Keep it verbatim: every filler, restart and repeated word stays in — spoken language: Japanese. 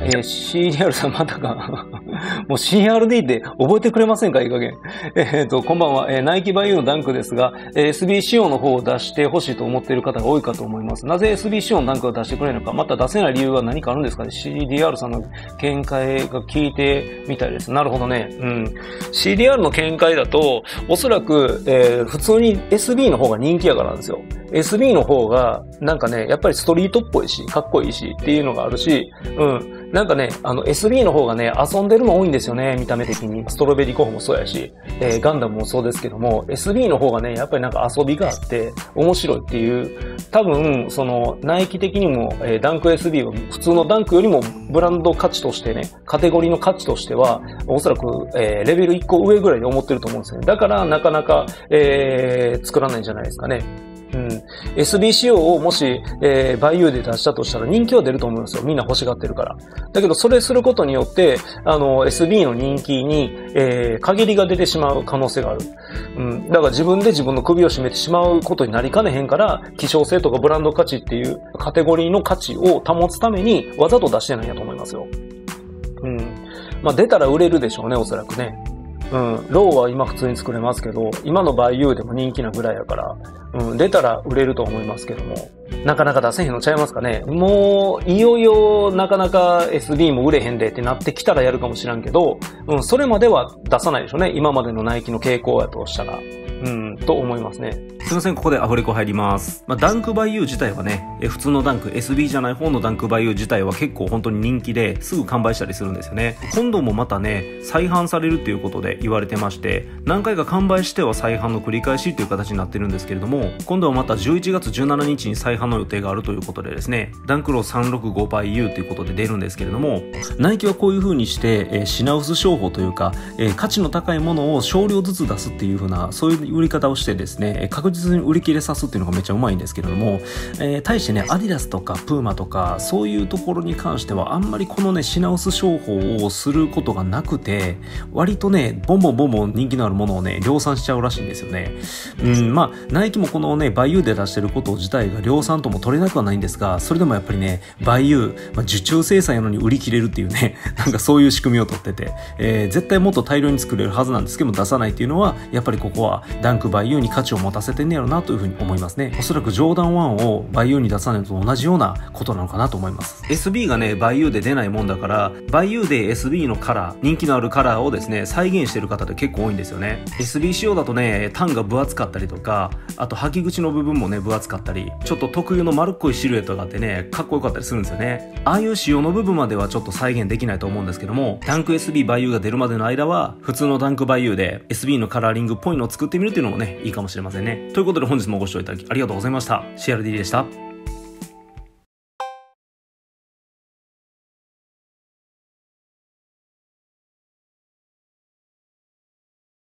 ー、シーディーアール さんまたか。もう シーアールディー って覚えてくれませんかいい加減。えっと、こんばんは。えー、ナイキバイユーのダンクですが、えー、エスビー 仕様の方を出してほしいと思っている方が多いかと思います。なぜ エスビー 仕様のダンクを出してくれるのか、また出せない理由は何かあるんですかね。 シーディーアール さんの見解が聞いてみたいです。なるほどね。うん。シーディーアール の見解だと、おそらく、えー、普通に エスビー の方が人気やからなんですよ。エスビー の方が、なんかね、やっぱりストリートっぽいし、かっこいいしっていうのがあるし、うん。なんかね、あの エスビー の方がね、遊んでるの多いんですよね、見た目的に。ストロベリーコフもそうやし、えー、ガンダムもそうですけども、エスビー の方がね、やっぱりなんか遊びがあって、面白いっていう、多分、その、ナイキ的にも、えー、ダンク エスビー は普通のダンクよりもブランド価値としてね、カテゴリーの価値としては、おそらく、えー、レベルいっこ上ぐらいで思ってると思うんですね。だから、なかなか、えー、作らないんじゃないですかね。うん。エスビー 仕様をもし、えー、バイユーで出したとしたら人気は出ると思うんですよ。みんな欲しがってるから。だけど、それすることによって、あの、エスビー の人気に、えー、限りが出てしまう可能性がある。うん。だから自分で自分の首を絞めてしまうことになりかねへんから、希少性とかブランド価値っていうカテゴリーの価値を保つために、わざと出してないんやと思いますよ。うん。まあ、出たら売れるでしょうね、おそらくね。うん。ローは今普通に作れますけど、今のバイユーでも人気なぐらいやから、うん、出たら売れると思いますけども、なかなか出せへんのちゃいますかね。もう、いよいよなかなか エスビー も売れへんでってなってきたらやるかもしらんけど、うん、それまでは出さないでしょうね。今までのナイキの傾向やとしたら。うん、と思いますね。 すいません、ここでアフレコ入ります。まあ、ダンクバイユー自体はね、え普通のダンク、エスビー じゃない方のダンクバイユー自体は結構本当に人気ですぐ完売したりするんですよね。今度もまたね、再販されるっていうことで言われてまして、何回か完売しては再販の繰り返しっていう形になってるんですけれども、今度はまたじゅういちがつじゅうしちにちに再販の予定があるということでですね、ダンクローさんろくごバイユーということで出るんですけれども、ナイキはこういう風にして、えー、品薄商法というか、えー、価値の高いものを少量ずつ出すっていう風な、そういう売り方をしてですね、確実に売り切れさすっていうのがめっちゃうまいんですけれども、えー、対してね、アディダスとかプーマとか、そういうところに関してはあんまりこのね、品薄商法をすることがなくて、割とね、ボンボンボンボン人気のあるものをね、量産しちゃうらしいんですよね。うん、まあ、ナイキもこのね、バイユーで出してること自体が量産とも取れなくはないんですが、それでもやっぱりね、バイユー、まあ、受注生産やのに売り切れるっていうね、なんかそういう仕組みを取ってて、えー、絶対もっと大量に作れるはずなんですけども出さないっていうのは、やっぱりここはダンクバイユーに価値を持たせてんねやろなというふうに思いますね。おそらくジョーダンワンをバイユーに出さないと同じようなことなのかなと思います。エスビー がね、バイユーで出ないもんだから、バイユーで エスビー のカラー、人気のあるカラーをですね、再現してる方って結構多いんですよね。エスビー 仕様だとね、タンが分厚かったりとか、あと履き口の部分もね、分厚かったり、ちょっと特有の丸っこいシルエットがあってね、かっこよかったりするんですよね。ああいう仕様の部分まではちょっと再現できないと思うんですけども、ダンク エスビー バイユーが出るまでの間は、普通のダンクバイユーで エスビー のカラーリングっぽいのを作ってみるっていうのもね、いいかもしれませんね。ということで本日もご視聴いただきありがとうございました。シーアールディー でした。